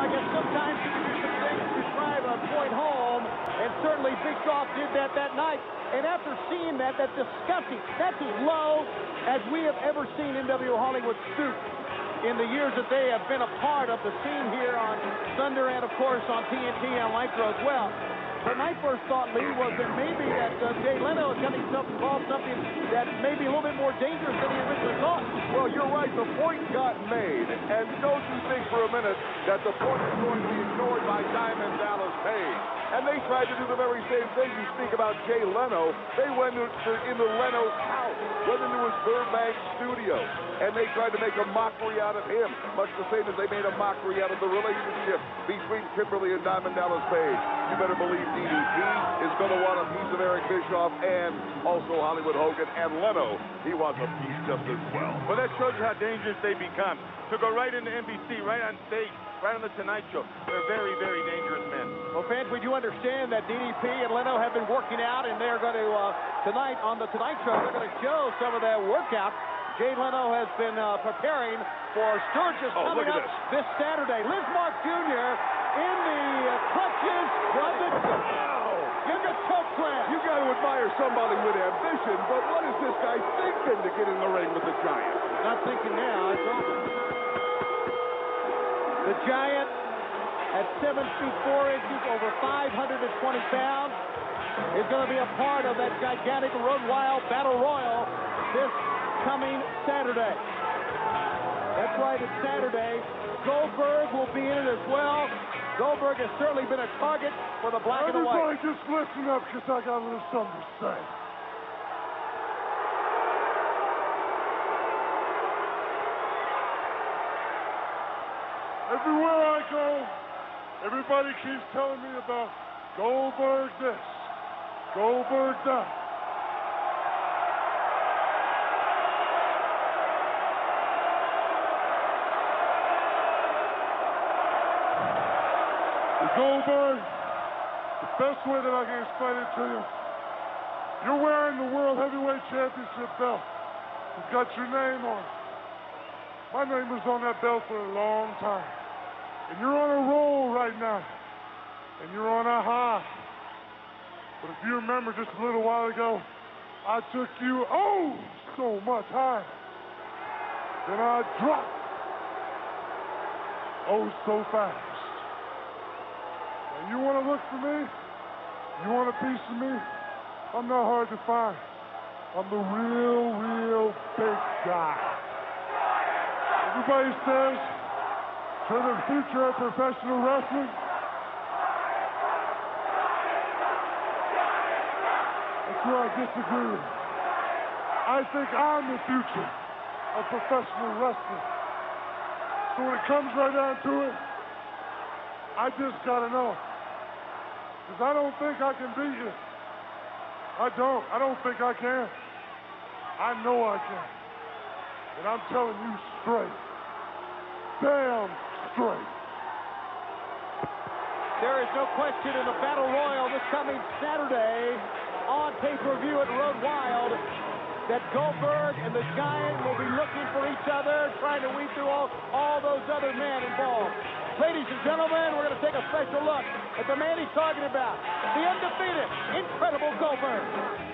I guess sometimes you can do some things to drive a point home, and certainly Bischoff did that night. And after seeing that's disgusting. That's as low as we have ever seen NWO Hollywood stoop in the years that they have been a part of the scene here on Thunder and, of course, on TNT and Nitro as well. But my first thought, Lee, was that maybe that Jay Leno has got himself involved in something that may be a little bit more dangerous than he originally thought. Well, you're right. The point got made. And don't you think for a minute that the point is going to be ignored by Diamond Dallas Page. And they tried to do the very same thing. You speak about Jay Leno. They went into Leno's house, went into his Burbank studio, and they tried to make a mockery out of him, much the same as they made a mockery out of the relationship between Kimberly and Diamond Dallas Page. You better believe DDP is going to want a piece of Eric Bischoff and also Hollywood Hogan and Leno. He wants a piece just as well. Well, that shows you how dangerous they become. To go right into NBC, right on stage, right on the Tonight Show. They're very, very dangerous men. Well, fans, we do understand that DDP and Leno have been working out, and they're going to, tonight on the Tonight Show, they're going to show some of their workout. Jay Leno has been preparing for Sturgis coming up this Saturday. Liz Mark Jr. in the clutches of the choke slam. You got to admire somebody with ambition, but what is this guy thinking to get in the ring with the Giant? Not thinking now, I promise. The Giant at 7 feet 4 inches, over 520 pounds, is going to be a part of that gigantic Road Wild Battle Royal this coming Saturday. That's right, it's Saturday. Goldberg will be in it as well. Goldberg has certainly been a target for the black and the white. Everybody just listen up, because I got a little something to say. Everywhere I go, everybody keeps telling me about Goldberg this, Goldberg that. Goldberg, the best way that I can explain it to you, you're wearing the World Heavyweight Championship belt. You've got your name on it. My name was on that belt for a long time. And you're on a roll right now. And you're on a high. But if you remember just a little while ago, I took you, so much higher. Then I dropped, so fast. You want to look for me? You want a piece of me? I'm not hard to find. I'm the real big guy. Everybody says, for the future of professional wrestling, that's where I disagree with. I think I'm the future of professional wrestling. So when it comes right down to it, I just gotta know. Because I don't think I can beat you. I don't think I can. I know I can. And I'm telling you straight. Damn straight. There is no question in the Battle Royal this coming Saturday on pay-per-view at Road Wild that Goldberg and the Giant will be looking for each other, trying to weed through all those other men involved. Ladies and gentlemen, we're going to take a special look at the man he's talking about, the undefeated, incredible Goldberg.